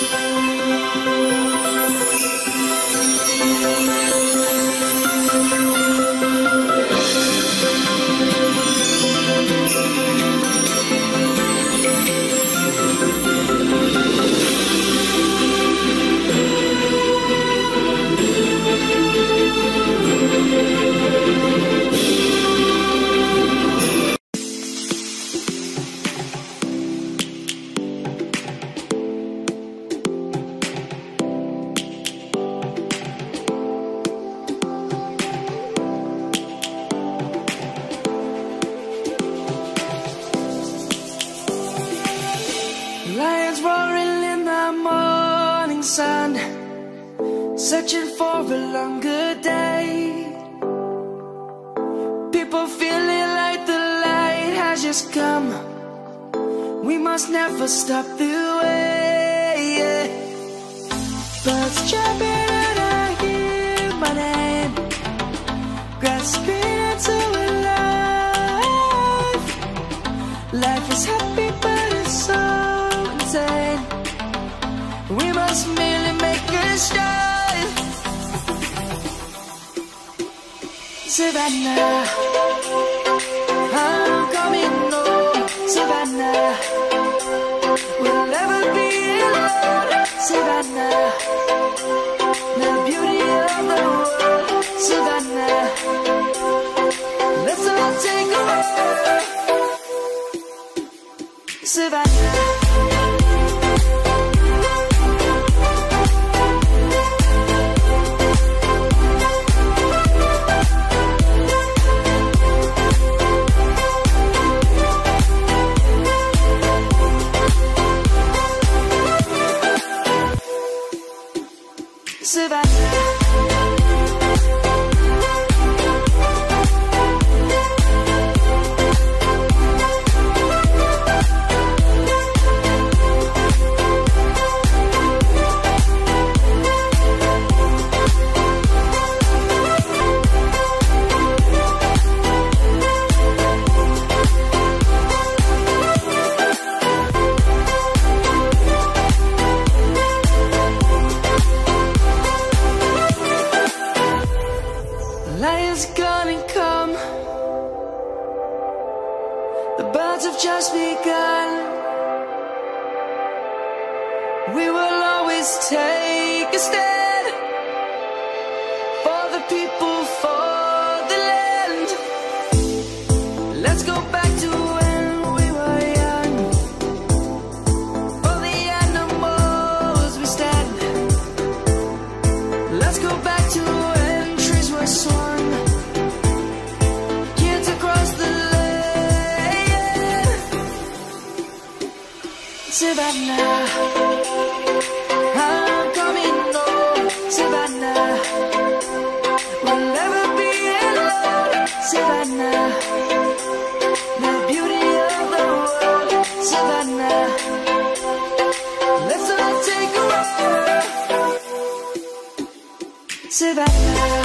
Lions roaring in the morning sun, searching for a longer day. People feeling like the light has just come. We must never stop the way. Birds jumping and I hear my name, grasping into a life. Life is happy but it's so insane. We must merely make a start. Savannah, I'm coming home. Savannah, we'll never be alone. Savannah, the beauty of the world. Savannah, let's all take a walk. Savannah. Lions gonna come. The birds have just begun. We will always take a stand for the people, for the land. Let's go back to when we were young. For the animals we stand. Let's go back to when trees were swung. Savannah, I'm coming home. Savannah, we'll never be alone. Savannah, the beauty of the world. Savannah, let's all take a walk. Savannah.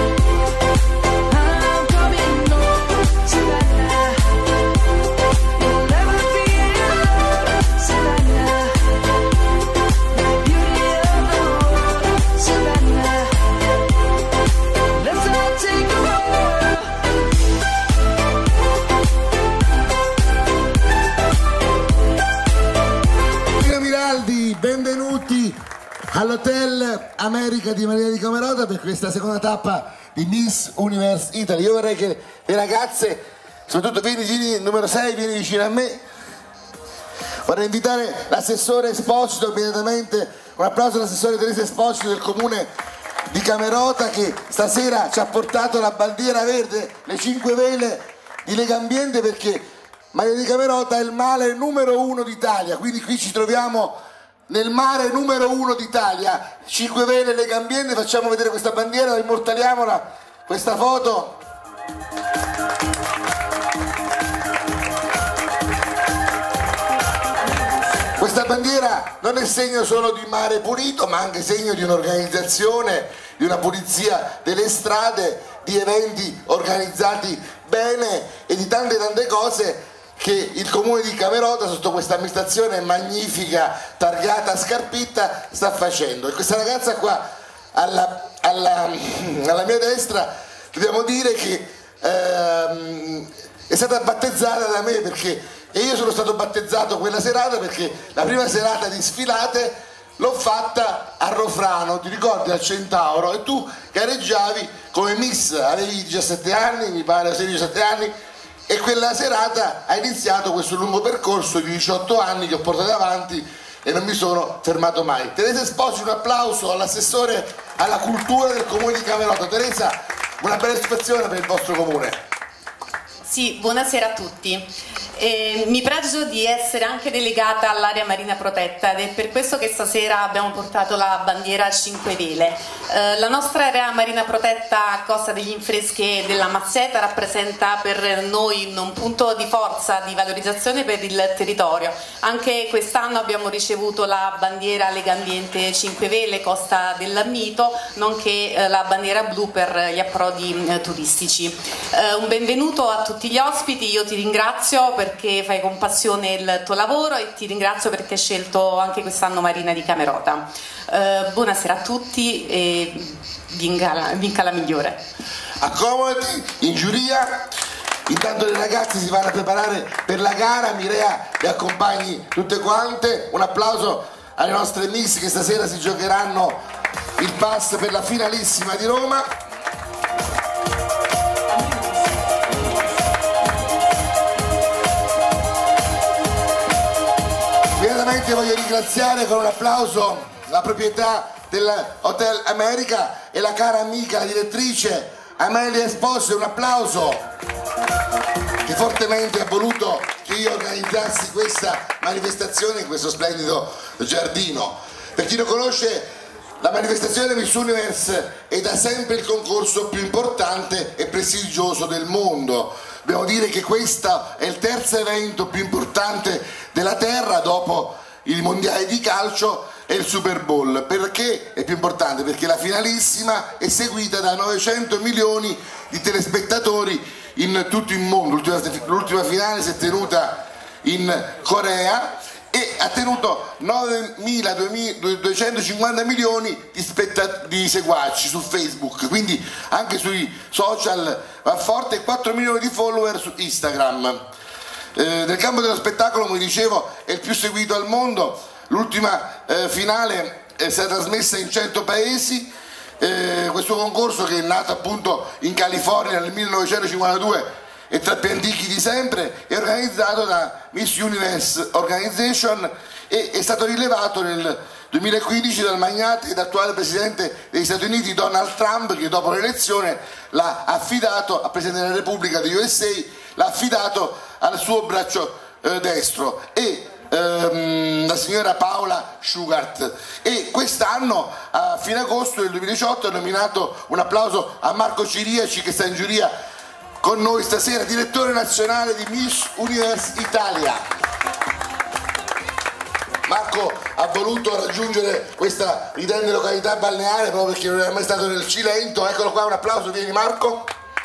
Benvenuti all'Hotel America di Maria di Camerota per questa seconda tappa di Miss Universe Italy. Io vorrei che le ragazze, soprattutto vieni numero 6, vieni vicino a me. Vorrei invitare l'assessore Esposito immediatamente, un applauso all'assessore Teresa Esposito del comune di Camerota, che stasera ci ha portato la bandiera verde, le 5 vele di Legambiente, perché Maria di Camerota è il mare numero 1 d'Italia, quindi qui ci troviamo nel mare numero 1 d'Italia. 5 vele Legambiente, facciamo vedere questa bandiera, immortaliamola, questa foto. Questa bandiera non è segno solo di mare pulito, ma anche segno di un'organizzazione, di una pulizia delle strade, di eventi organizzati bene e di tante cose che il comune di Camerota, sotto questa amministrazione magnifica targata Scarpitta, sta facendo. E questa ragazza qua alla mia destra, dobbiamo dire che è stata battezzata da me, e io sono stato battezzato quella serata perché la prima serata di sfilate l'ho fatta a Rofrano, ti ricordi, al Centauro, e tu gareggiavi come miss, avevi 17 anni, mi pare 16-17 anni, e quella serata ha iniziato questo lungo percorso di 18 anni che ho portato avanti e non mi sono fermato mai. Teresa Esposi, un applauso all'assessore alla cultura del comune di Camerota. Teresa, una bella situazione per il vostro comune. Sì, buonasera a tutti. Mi pregio di essere anche delegata all'area marina protetta ed è per questo che stasera abbiamo portato la bandiera a 5 vele. La nostra area marina protetta a Costa degli Infreschi e della Mazzeta rappresenta per noi un punto di forza, di valorizzazione per il territorio. Anche quest'anno abbiamo ricevuto la bandiera Lega Ambiente 5 Vele Costa dell'Ammito, nonché la bandiera blu per gli approdi turistici. Un benvenuto a tutti gli ospiti, io ti ringrazio perché fai con passione il tuo lavoro e ti ringrazio perché hai scelto anche quest'anno Marina di Camerota. Buonasera a tutti e vinca la migliore. Accomodati in giuria, intanto le ragazze si vanno a preparare per la gara. Mirea le accompagni tutte quante. Un applauso alle nostre miss che stasera si giocheranno il pass per la finalissima di Roma. Voglio ringraziare con un applauso la proprietà dell'Hotel America e la cara amica, la direttrice Amelia Esposi. Un applauso, che fortemente ha voluto che io organizzassi questa manifestazione in questo splendido giardino. Per chi non conosce, la manifestazione Miss Universe è da sempre il concorso più importante e prestigioso del mondo. Dobbiamo dire che questo è il terzo evento più importante della terra dopo il mondiale di calcio e il Super Bowl. Perché è più importante? Perché la finalissima è seguita da 900 milioni di telespettatori in tutto il mondo. L'ultima finale si è tenuta in Corea e ha tenuto 9.250 milioni di seguaci su Facebook, quindi anche sui social va forte, e 4 milioni di follower su Instagram. Nel campo dello spettacolo, come dicevo, è il più seguito al mondo. L'ultima finale è stata trasmessa in 100 paesi. Questo concorso, che è nato appunto in California nel 1952, è tra i più antichi di sempre, è organizzato da Miss Universe Organization e è stato rilevato nel 2015 dal magnate ed attuale presidente degli Stati Uniti Donald Trump, che dopo l'elezione l'ha affidato al presidente della Repubblica degli USA, l'ha affidato al suo braccio destro, e la signora Paola Shugart. E quest'anno, a fine agosto del 2018, ha nominato, un applauso a Marco Ciriaci che sta in giuria con noi stasera, direttore nazionale di Miss Universe Italia. Marco ha voluto raggiungere questa ridente località balneare proprio perché non era mai stato nel Cilento. Eccolo qua, un applauso, vieni Marco.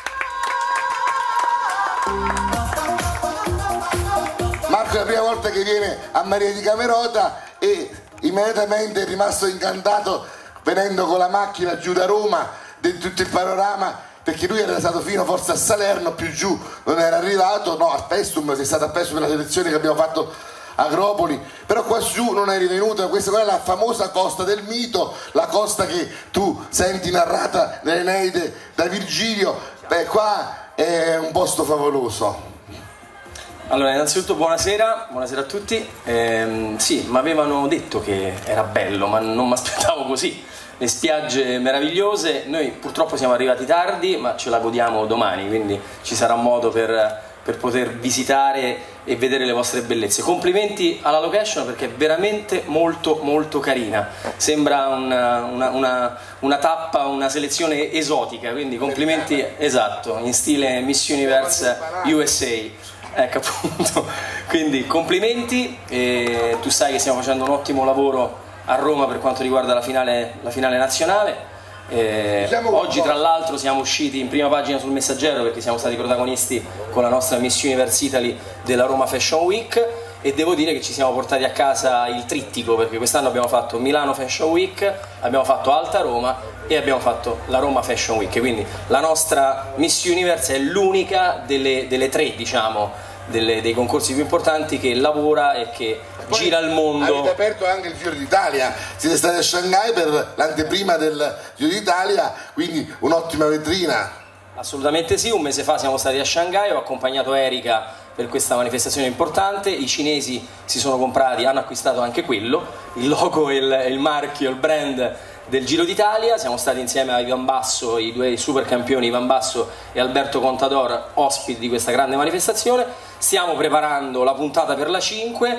Marco è la prima volta che viene a Maria di Camerota e immediatamente è rimasto incantato venendo con la macchina giù da Roma, di tutto il panorama, perché lui era stato fino forse a Salerno, più giù non era arrivato, no, a Pestum, sei stato a Pestum nella selezione che abbiamo fatto Agropoli, però qua su non è rivenuta. Questa qua è la famosa costa del mito, la costa che tu senti narrata nell'Eneide da Virgilio. Beh, qua è un posto favoloso. Allora, innanzitutto buonasera a tutti. Sì, mi avevano detto che era bello, ma non mi aspettavo così. Le spiagge meravigliose, noi purtroppo siamo arrivati tardi, ma ce la godiamo domani, quindi ci sarà modo per poter visitare e vedere le vostre bellezze. Complimenti alla location perché è veramente molto molto carina, sembra una tappa, una selezione esotica, quindi complimenti, esatto, in stile Miss Universe USA, ecco appunto, quindi complimenti. E tu sai che stiamo facendo un ottimo lavoro a Roma per quanto riguarda la finale nazionale. Oggi tra l'altro siamo usciti in prima pagina sul Messaggero perché siamo stati protagonisti con la nostra Miss Universe Italy della Roma Fashion Week, e devo dire che ci siamo portati a casa il trittico, perché quest'anno abbiamo fatto Milano Fashion Week, abbiamo fatto Alta Roma e abbiamo fatto la Roma Fashion Week, quindi la nostra Miss Universe è l'unica delle tre, diciamo, dei concorsi più importanti che lavora e che gira il mondo. Avete aperto anche il Giro d'Italia, siete stati a Shanghai per l'anteprima del Giro d'Italia, quindi un'ottima vetrina. Assolutamente sì, un mese fa siamo stati a Shanghai, ho accompagnato Erika per questa manifestazione importante, i cinesi si sono comprati, hanno acquistato anche quello, il logo e il marchio, il brand del Giro d'Italia. Siamo stati insieme a Ivan Basso, i due super campioni Ivan Basso e Alberto Contador, ospiti di questa grande manifestazione. Stiamo preparando la puntata per la 5,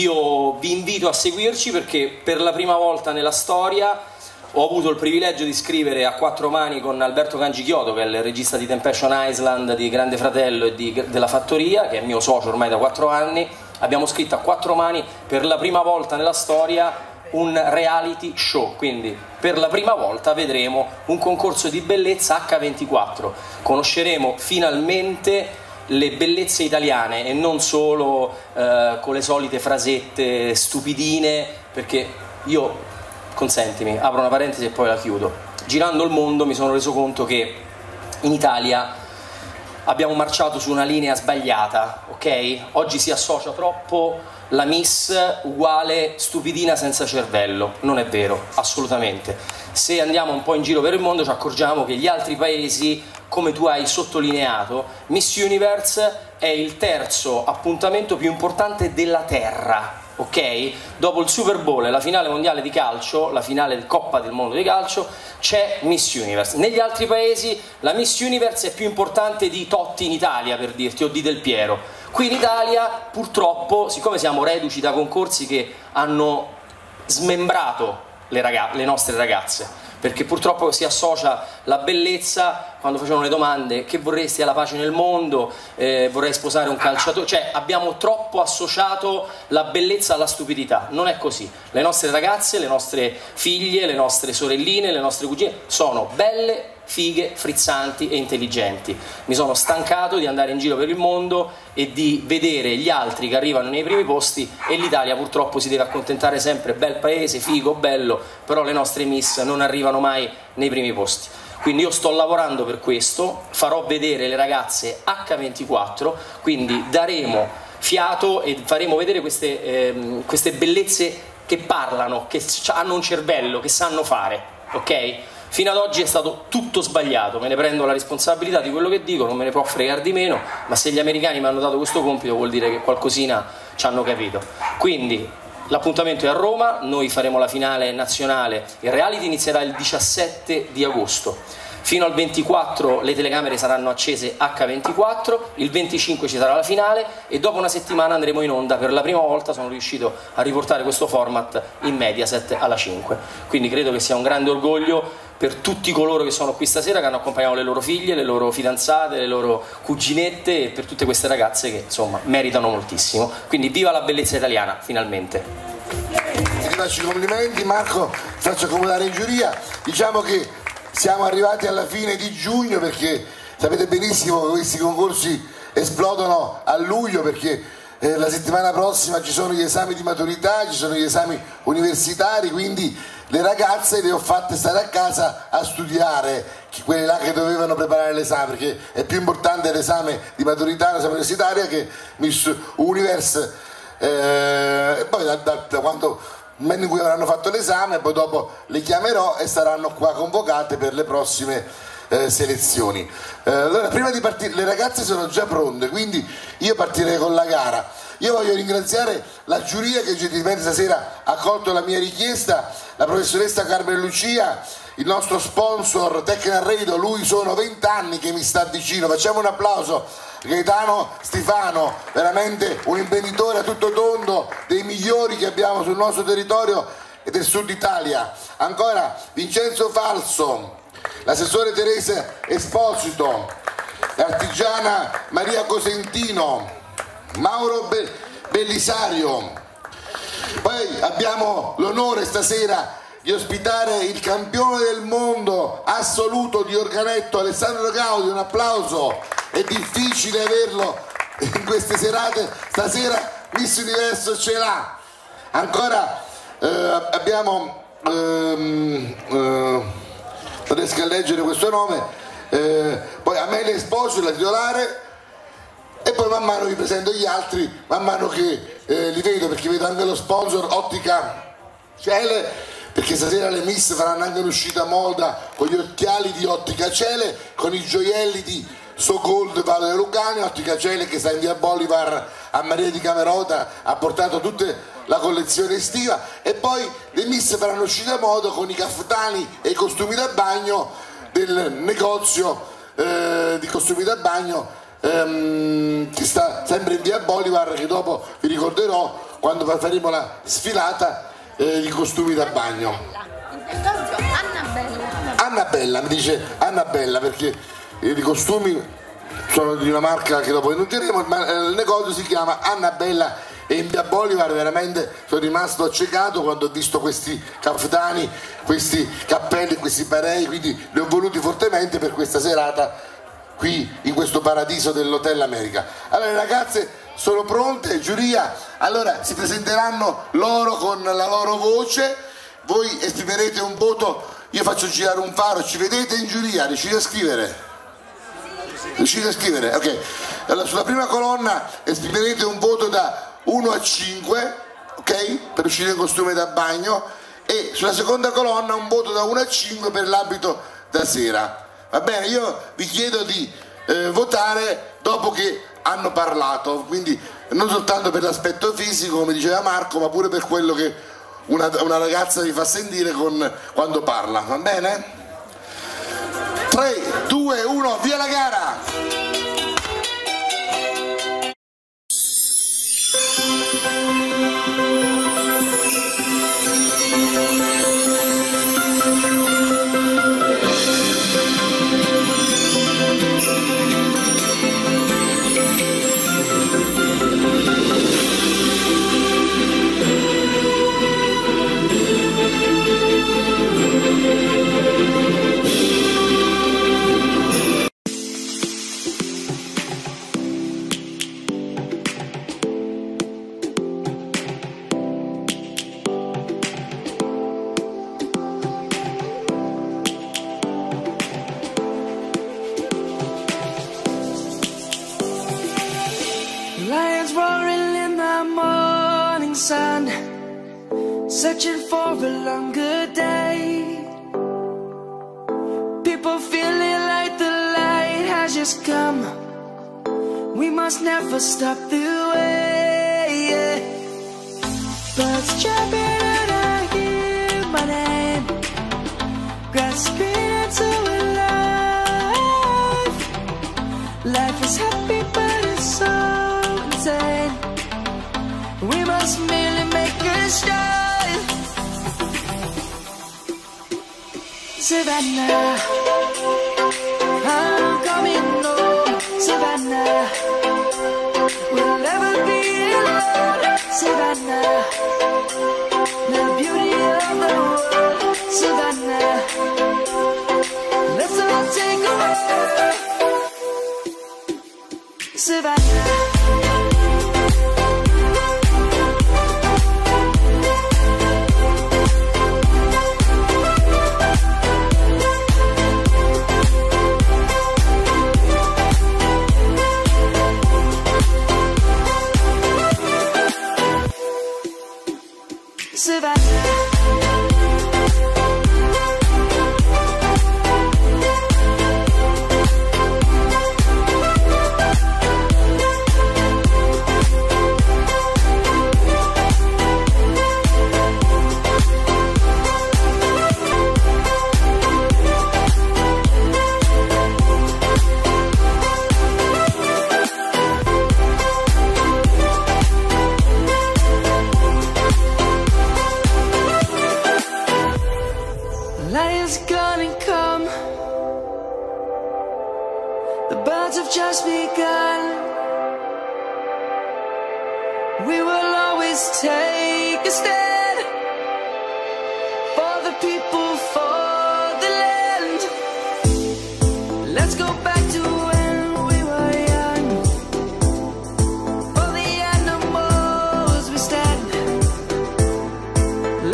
io vi invito a seguirci perché per la prima volta nella storia ho avuto il privilegio di scrivere a quattro mani con Alberto Cangichiotto, che è il regista di Temptation Island, di Grande Fratello e della Fattoria, che è mio socio ormai da 4 anni. Abbiamo scritto a quattro mani per la prima volta nella storia un reality show, quindi per la prima volta vedremo un concorso di bellezza H24, conosceremo finalmente le bellezze italiane e non solo con le solite frasette stupidine, perché io, consentimi, apro una parentesi e poi la chiudo, girando il mondo mi sono reso conto che in Italia abbiamo marciato su una linea sbagliata, ok? Oggi si associa troppo la Miss uguale stupidina senza cervello, non è vero, assolutamente. Se andiamo un po' in giro per il mondo ci accorgiamo che gli altri paesi, come tu hai sottolineato, Miss Universe è il terzo appuntamento più importante della Terra, ok? Dopo il Super Bowl e la finale mondiale di calcio, la finale del Coppa del Mondo di calcio, c'è Miss Universe. Negli altri paesi la Miss Universe è più importante di Totti in Italia, per dirti, o di Del Piero. Qui in Italia, purtroppo, siccome siamo reduci da concorsi che hanno smembrato le nostre ragazze, perché purtroppo si associa la bellezza, quando facevano le domande, che vorresti alla pace nel mondo, vorrei sposare un calciatore, cioè abbiamo troppo associato la bellezza alla stupidità. Non è così. Le nostre ragazze, le nostre figlie, le nostre sorelline, le nostre cugine sono belle, fighe, frizzanti e intelligenti. Mi sono stancato di andare in giro per il mondo e di vedere gli altri che arrivano nei primi posti, e l'Italia purtroppo si deve accontentare sempre bel paese, figo, bello, però le nostre miss non arrivano mai nei primi posti. Quindi io sto lavorando per questo, farò vedere le ragazze H24, quindi daremo fiato e faremo vedere queste bellezze che parlano, che hanno un cervello, che sanno fare, ok? Fino ad oggi è stato tutto sbagliato, me ne prendo la responsabilità di quello che dico, non me ne può fregare di meno, ma se gli americani mi hanno dato questo compito vuol dire che qualcosina ci hanno capito. Quindi l'appuntamento è a Roma, noi faremo la finale nazionale, il reality inizierà il 17 di agosto. Fino al 24 le telecamere saranno accese H24, il 25 ci sarà la finale e dopo una settimana andremo in onda. Per la prima volta sono riuscito a riportare questo format in Mediaset alla 5, quindi credo che sia un grande orgoglio per tutti coloro che sono qui stasera, che hanno accompagnato le loro figlie, le loro fidanzate, le loro cuginette, e per tutte queste ragazze che insomma meritano moltissimo. Quindi viva la bellezza italiana, finalmente. Ti faccio i complimenti, Marco, ti faccio accomodare in giuria. Diciamo che siamo arrivati alla fine di giugno, perché sapete benissimo che questi concorsi esplodono a luglio, perché la settimana prossima ci sono gli esami di maturità, ci sono gli esami universitari, quindi le ragazze le ho fatte stare a casa a studiare, quelle là che dovevano preparare l'esame, perché è più importante l'esame di maturità, l'esame universitaria, che Miss Universe. E poi da quando il momento in cui avranno fatto l'esame, poi dopo le chiamerò e saranno qua convocate per le prossime selezioni. Allora, prima di partire, le ragazze sono già pronte, quindi io partirei con la gara. Io voglio ringraziare la giuria che gentilmente stasera ha accolto la mia richiesta, la professoressa Carmen Lucia, il nostro sponsor Tecna Radio, lui sono 20 anni che mi sta vicino, facciamo un applauso. Gaetano Stefano, veramente un imprenditore a tutto tondo, dei migliori che abbiamo sul nostro territorio e del sud Italia. Ancora Vincenzo Falso, l'assessore Teresa Esposito, l'artigiana Maria Cosentino, Mauro Bellisario. Poi abbiamo l'onore stasera di ospitare il campione del mondo assoluto di organetto, Alessandro Gaudi. Un applauso, è difficile averlo in queste serate, stasera Miss Universo ce l'ha. Ancora abbiamo, non riesco a leggere questo nome, poi Amelia Esposito, la titolare, e poi man mano vi presento gli altri, man mano che li vedo, perché vedo anche lo sponsor Ottica Ciele, perché stasera le Miss faranno anche un'uscita moda con gli occhiali di Ottica Ciele, con i gioielli di So Gold Valle Lucani. Ottica Ciele, che sta in via Bolivar a Maria di Camerota, ha portato tutta la collezione estiva, e poi le Miss faranno uscita moda con i caftani e i costumi da bagno del negozio di costumi da bagno che sta sempre in via Bolivar, che dopo vi ricorderò quando faremo la sfilata di costumi da bagno. Annabella, mi dice Annabella, perché i costumi sono di una marca che dopo annunceremo, ma il negozio si chiama Annabella, e in via Bolivar veramente sono rimasto accecato quando ho visto questi caftani, questi cappelli, questi parei, quindi li ho voluti fortemente per questa serata qui in questo paradiso dell'Hotel America. Allora le ragazze sono pronte, giuria, allora si presenteranno loro con la loro voce, voi esprimerete un voto, io faccio girare un faro, ci vedete in giuria, riuscite a scrivere? Riuscite a scrivere? Ok, allora sulla prima colonna esprimerete un voto da 1 a 5, ok? Per uscire in costume da bagno, e sulla seconda colonna un voto da 1 a 5 per l'abito da sera. Va bene, io vi chiedo di votare dopo che hanno parlato, quindi non soltanto per l'aspetto fisico come diceva Marco, ma pure per quello che una ragazza vi fa sentire quando parla, va bene? 3, 2, 1, via la gara! Lions roaring in the morning sun, searching for a longer day. People feeling like the light has just come. We must never stop the way. Birds jumping and I hear my name, grasping into life. Life is happy but it's so insane. We must merely make a start. Savannah, I'm coming home. Savannah, we'll never be alone. Savannah, the beauty of the world. Savannah, let's all take a walk. Savannah. Lion's gonna come. The birds have just begun. We will always take a stand for the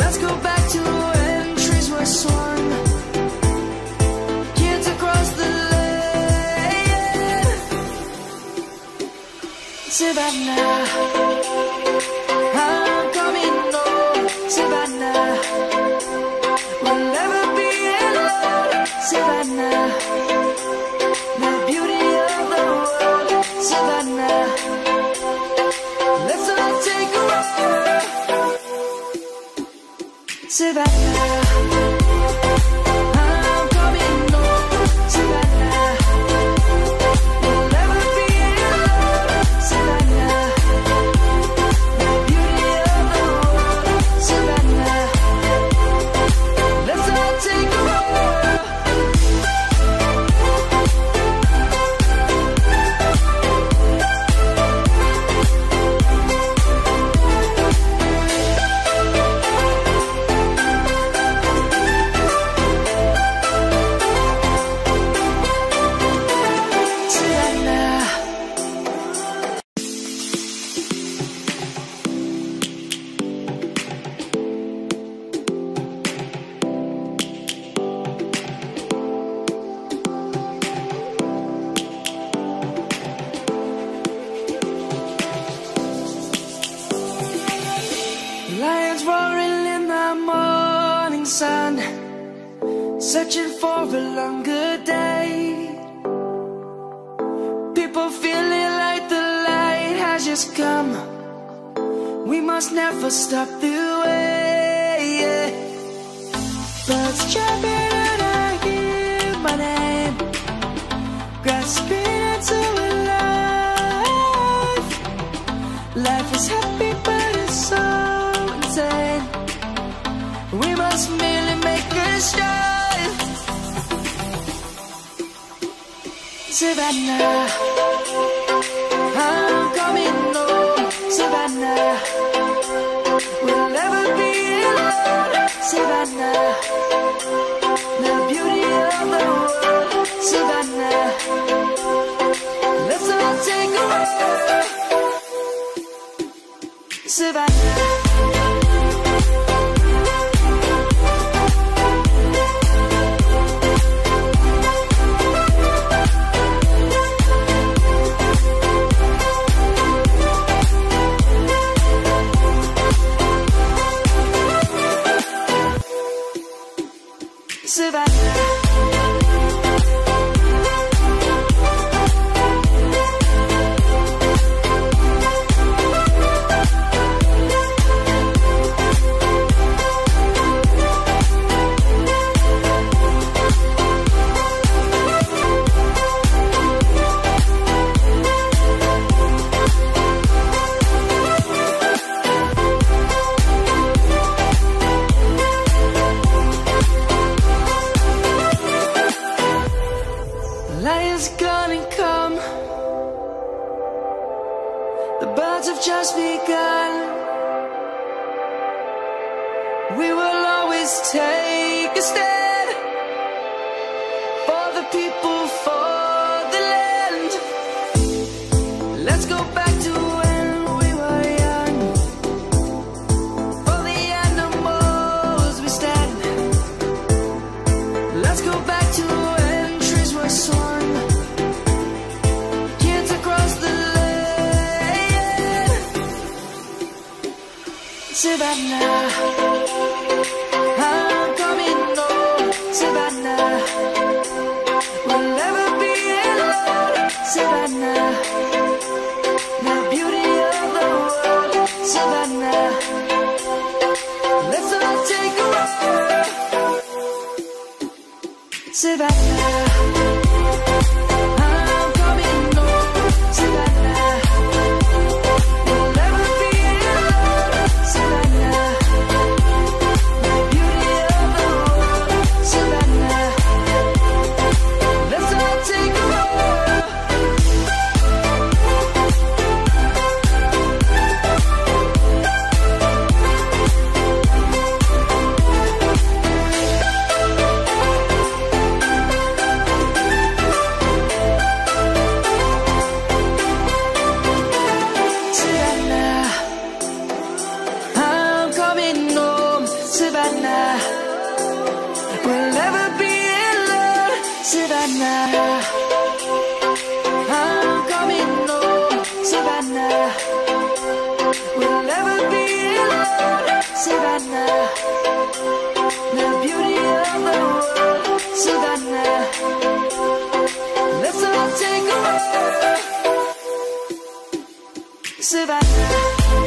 Let's go back to when trees were swung, kids across the lane. Savannah, I'm coming home. Savannah, we'll never be alone. Savannah, the beauty of the world. Savannah, let's all take a walk. Savannah, I'm coming home. Savannah, we'll never be alone. Savannah, the beauty of the world. Savannah, let's all take a walk. Lions roaring in the morning sun, searching for a longer day. People feeling like the light has just come. We must never stop the way. Birds chirping and I hear my name, grasping into a life. Life is happy but it's so insane. We must merely make a start. Savannah, I'm coming home. Savannah, we'll never be alone. Savannah, the beauty of the world. Savannah, let's all take a walk. Savannah, Savannah. Lion's gonna come. The birds have just begun. We will always take a stand for the people, for the land. Let's go back to when we were young. For the animals we stand. Let's go back to when trees were swung, kids across the lane. Savannah, I'm coming home. Savannah, we'll never be alone. Savannah, the beauty of the world. Savannah, let's all take a walk. Savannah, I'm coming home. Savannah, we'll never be alone. Savannah, the beauty of the world. Savannah, let's all take a walk. Savannah. We'll never be alone, Savannah. I'm coming home, Savannah. We'll never be alone, Savannah. The beauty of the world, Savannah. Let's all take a walk, Savannah.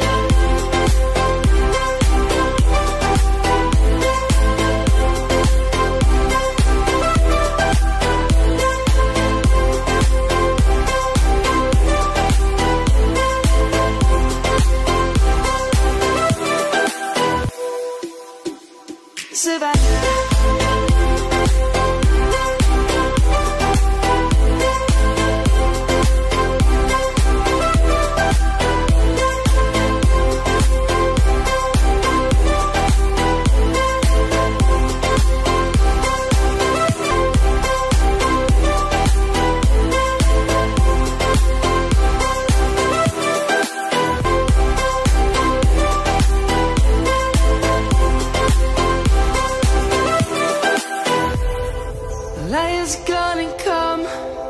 Lion's gonna come.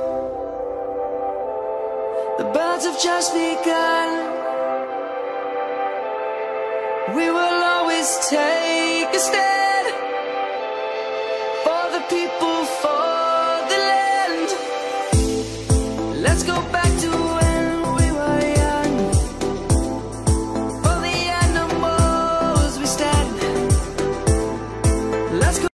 The birds have just begun. We will always take a stand for the people, for the land. Let's go back to when we were young. For the animals we stand. Let's go.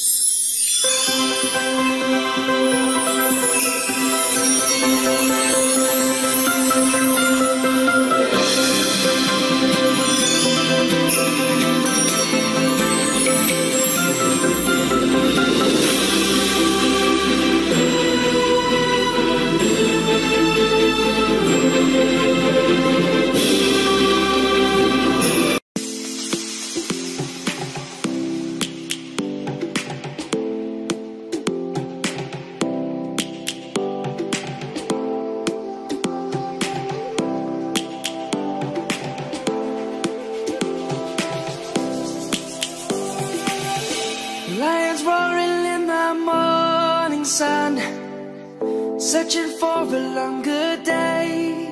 Lions roaring in the morning sun, searching for a longer day.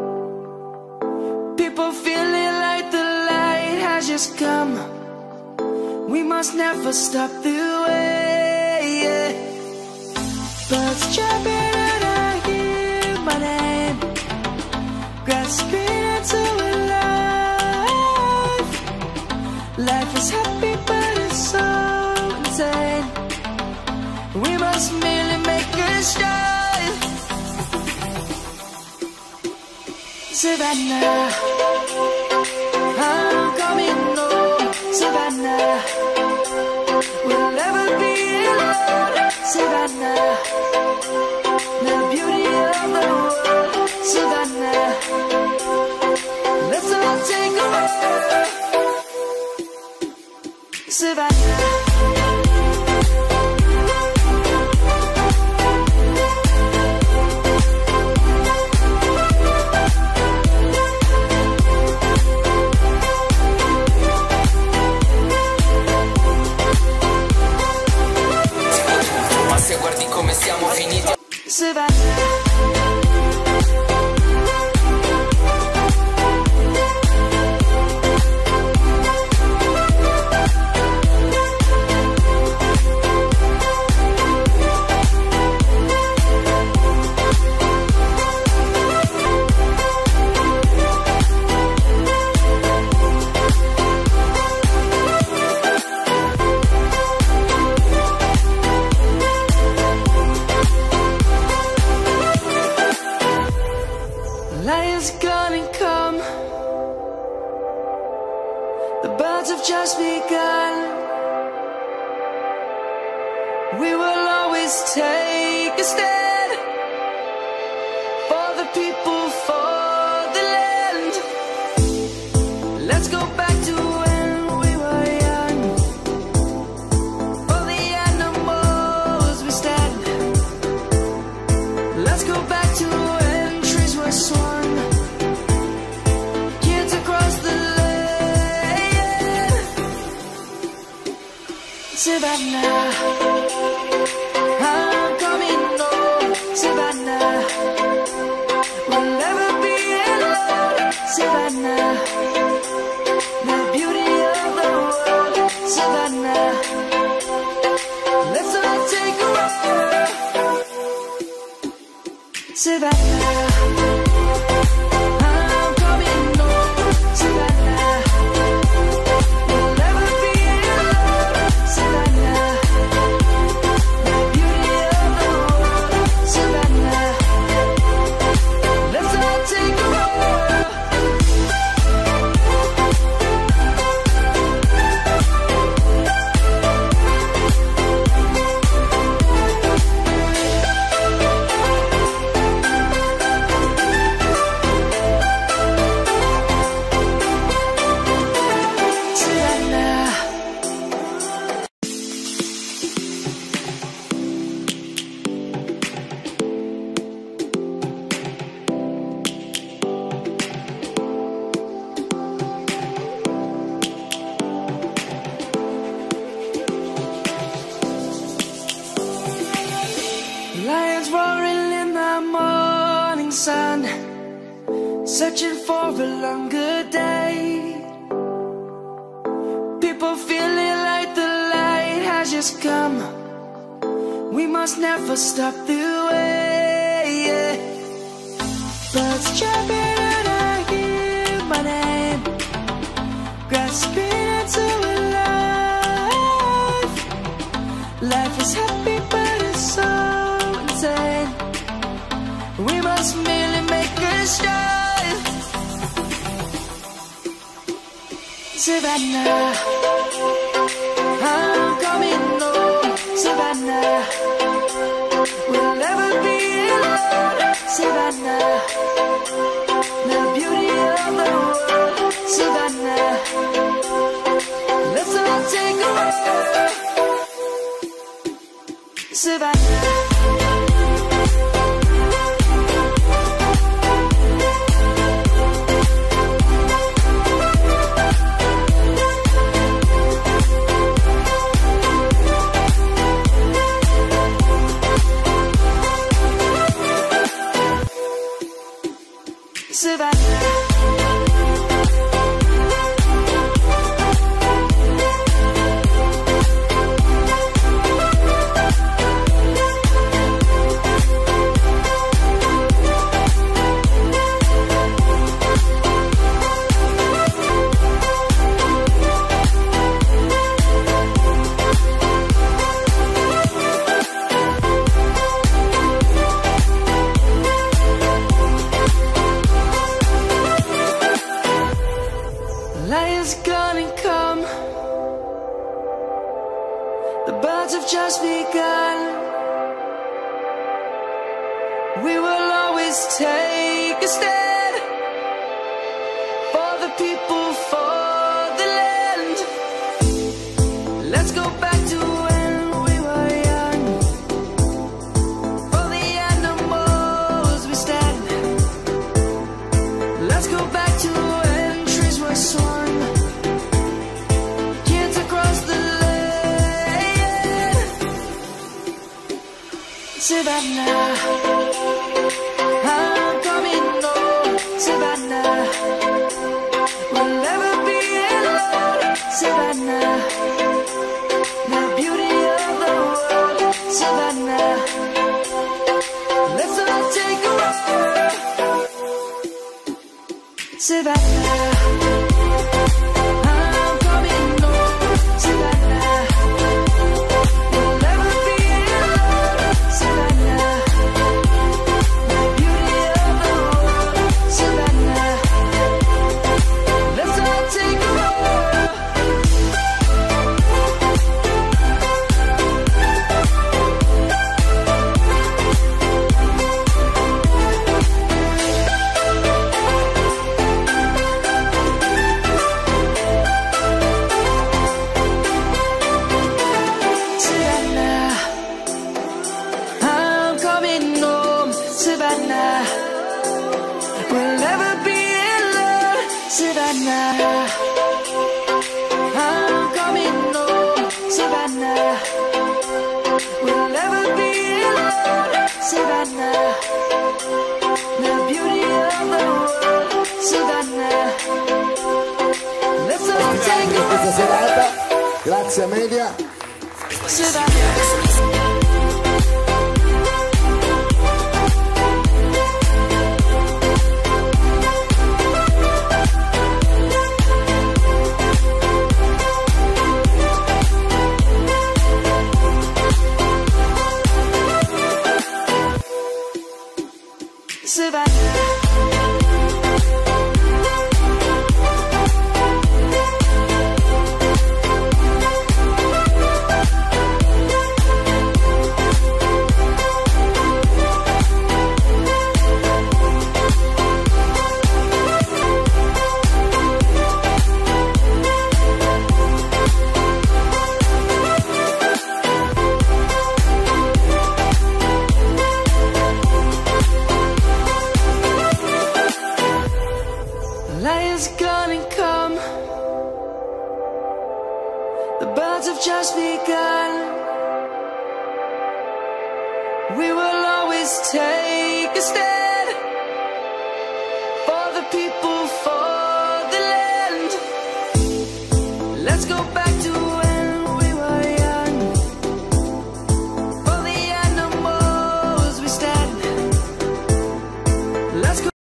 People feeling like the light has just come. We must never stop the way. Birds chirping and I hear my name, grasping into a life. Life is happy but it's so insane. We must merely make a start. Savannah, I'm coming home, Savannah. We'll never be alone, Savannah. The beauty of the world, Savannah. Let's all take a walk, Savannah. Se guardi come siamo finiti. Savannah. Lion's gonna come. The birds have just begun. We will always take a stand for the people, for the land. Let's go back to when we were young. For the animals we stand. Let's go back to when trees were swung. Kids across the land. Savannah, I'm coming home, Savannah, we'll never be alone, Savannah, the beauty of the world, Savannah, let's all take a walk, Savannah. Lions roaring in the morning sun, searching for a longer day. People feeling like the light has just come. We must never stop the way. Birds chirping and I hear my name, grasping into life. Life is happy but it's so insane. We must merely make a start. Savannah, I'm coming home, Savannah, we'll never be alone, Savannah, the beauty of the world, Savannah, let's all take a walk, Savannah. Savannah. Lion's gonna come. The birds have just begun. We will always take a stand for the people, for the land. Let's go back to when we were young. For the animals we stand. Let's go back to when trees were swung. Savannah, I'm coming home, Savannah, we'll never be alone, Savannah, the beauty of the world, Savannah, let's all take a walk, Savannah. Savannah, Grazie a Media. Lion's gonna come. The birds have just begun. We will always take a stand for the people, for the land. Let's go back to when we were young. For the animals we stand. Let's go.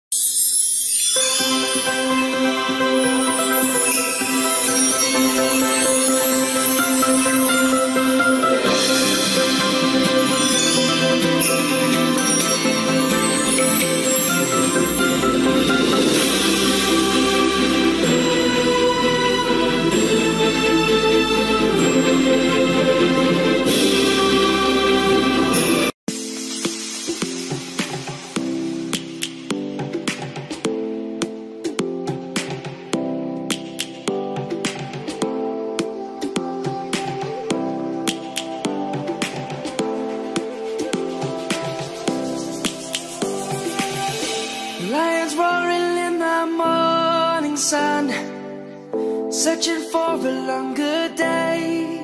Lions roaring in the morning sun, searching for a longer day.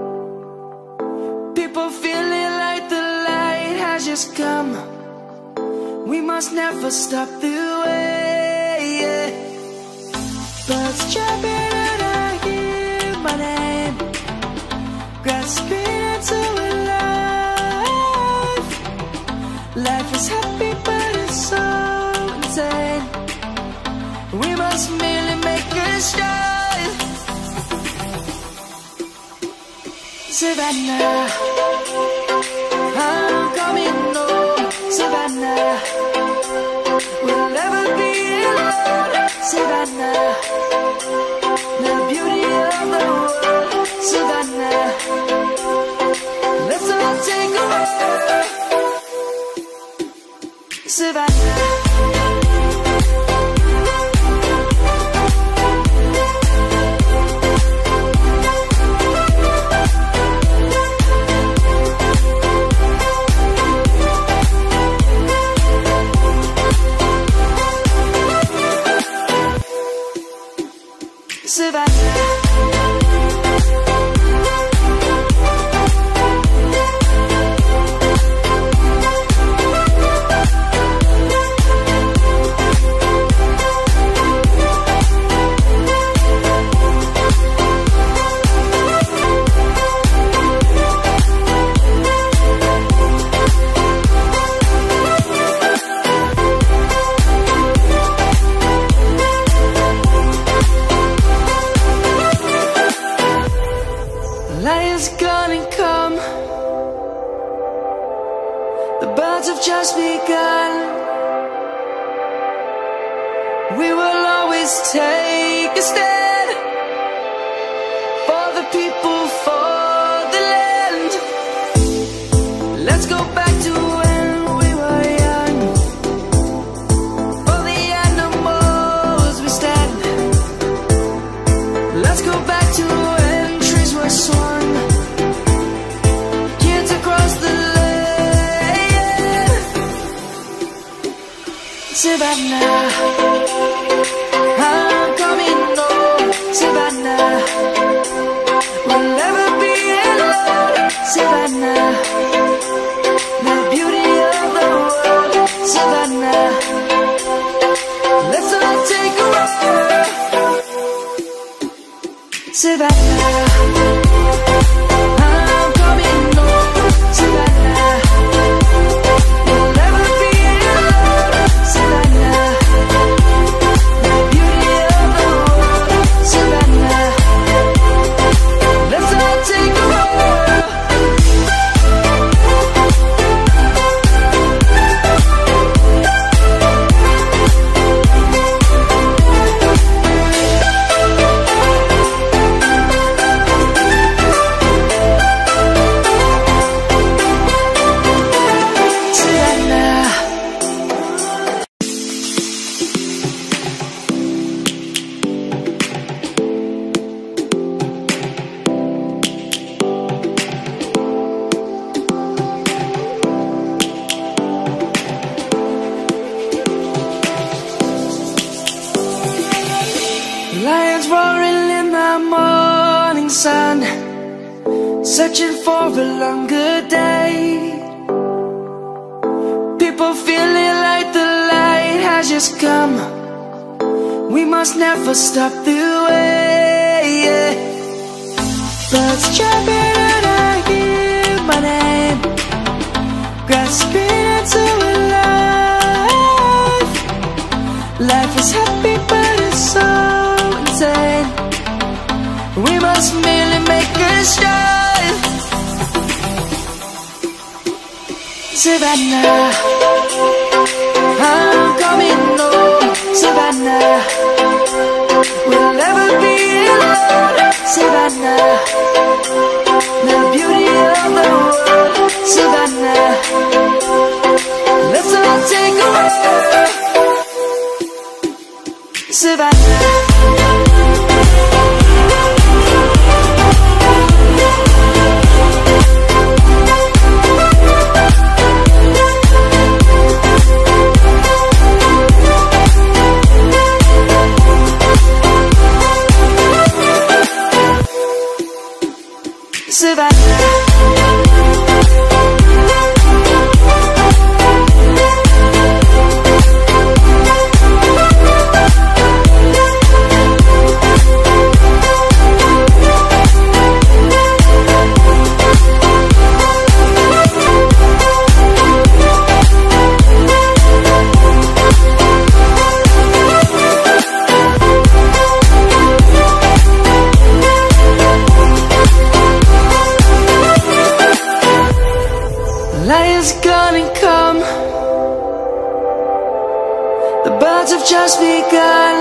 People feeling like the light has just come. We must never stop the way. Birds chirping and I hear my name, grasping into life. Life is happy but it's so insane. We must merely make a start. Savannah, I'm coming home. Savannah, we'll never be alone. Savannah, the beauty of the world. Savannah, let's all take a walk. Savannah. Lion's gonna come. The birds have just begun. We will always take a stand for the people, for the land. Let's go back to when we were young. For the animals we stand. Let's go back to when trees were swung. Kids across the land. Savannah, I'm coming home. Savannah, we'll never be alone. Savannah, the beauty of the world. Savannah, let's all take a walk. Savannah, I'm coming home, Savannah. We'll never be alone, Savannah. The beauty of the world, Savannah. Let's all take a walk. Lions roaring in the morning sun, searching for a longer day. People feeling like the light has just come. We must never stop the way. Birds chirping and I hear my name, grasping into a life. Life is happy but it's so insane. We must merely make a strive. Savannah, I'm coming home, Savannah. We'll never be alone, Savannah. The beauty of the world, Savannah. Let's all take a walk, Savannah. Savannah. Lion's gonna come. The birds have just begun.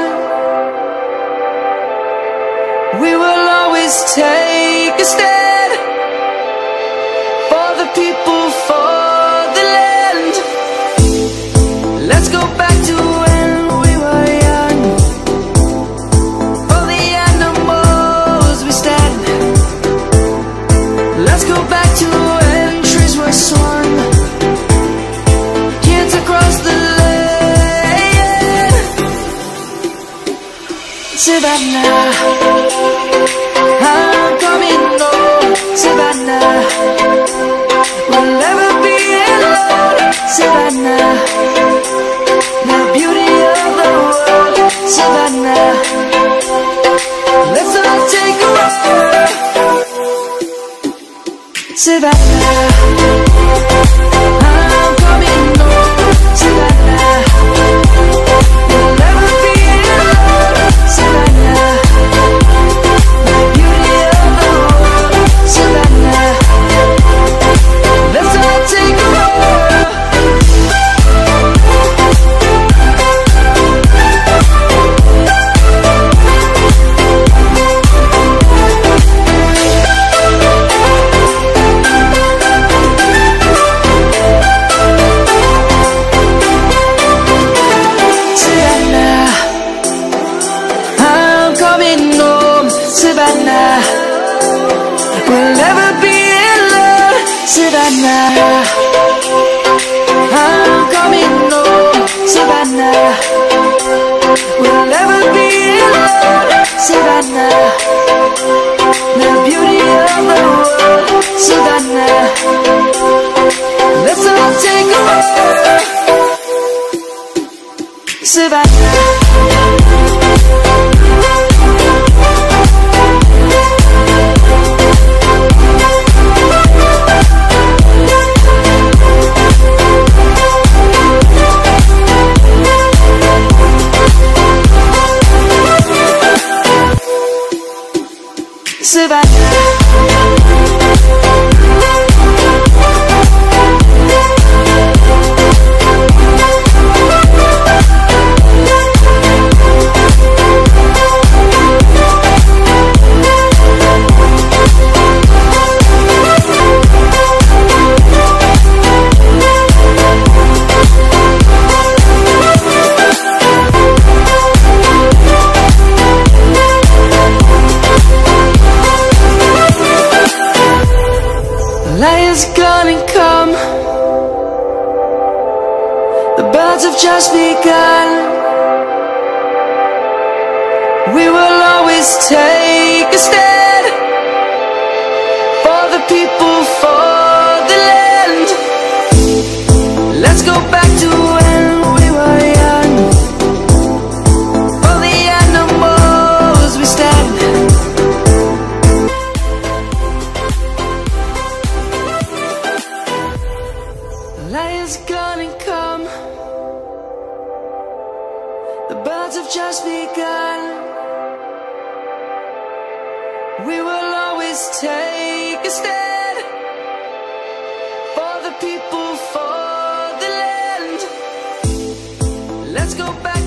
We will always take a stand for the people, for the land. Let's go back to when we were young. For the animals we stand. Let's go back to when trees were swung. Kids across the land. Savannah, I'm coming home, Savannah. We'll never be alone, Savannah. The beauty of the world, Savannah. Let's all take a walk, Savannah. I'm coming home, Savannah. We'll never be alone, Savannah. The beauty of the world, Savannah. Let's all take a walk. Savannah, we'll never be alone, Savannah. I'm coming home, Savannah. We'll never be alone, Savannah. The beauty of the world, Savannah. Let's all take a walk, Savannah. Light is gonna come. The birds have just begun. We will always take a stand for the people, for the land. Let's go back to when we were young. For the animals we stand. Light is gonna come. The birds have just begun. We will always take a stand for the people, for the land. Let's go back.